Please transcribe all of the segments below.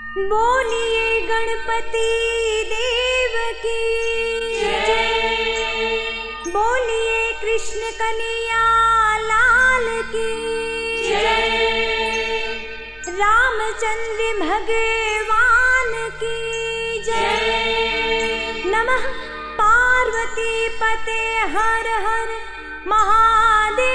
बोलिए गणपति देव की जय। बोलिए कृष्ण कन्हैया लाल की जय। रामचंद्र भगवान की जय। नमः पार्वती पते हर हर महादेव।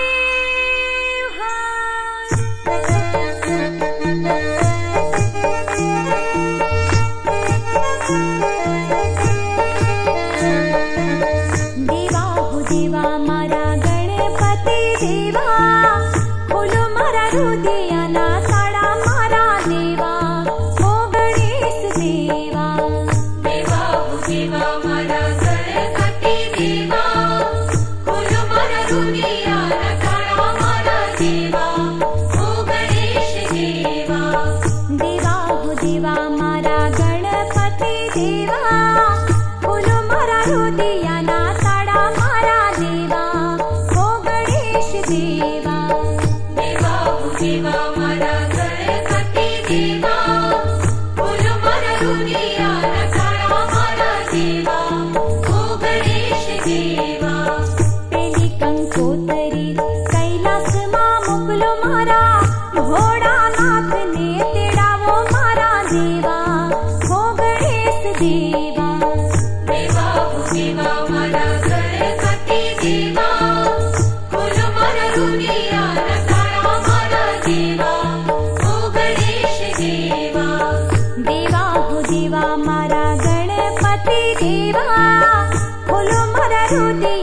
देवा हो देवा मारा गणपति देवा, खोलो मारा हृदय ना साड़ा मारा देवा, हो गणेश देवा। देवा हो देवा मारा गणपति देवा, खोलो मारा हृदय ना साड़ा मारा देवा, हो गणेश देवा। देवा हो देवा मारा गणपति देवा, खोलो मारा हृदय ना साड़ा मारा देवा, हो गणेश देवा। देवा हो देवा मारा गणपति देवा, खोलो मारा हृदय ना साड़ा मारा देवा, हो गणेश देवा। पेली कंकोतरी कैलास मा मोकलो मारा, भोळानाथ ने तेड़ावो मारा देवा, हो गणेश देवा। देवा हो देवा मारा गणपति देवा, खोलो मारा हृदय ना साड़ा मारा देवा, हो गणेश देवा। देवा हो देवा मारा गणपति देवा, खोलो मारा हृदय